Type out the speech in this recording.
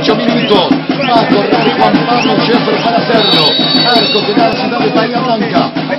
18 minutos. Va a correr Juan Pablo Sheffer para hacerlo. Arco que da la ciudad de Bahía Blanca.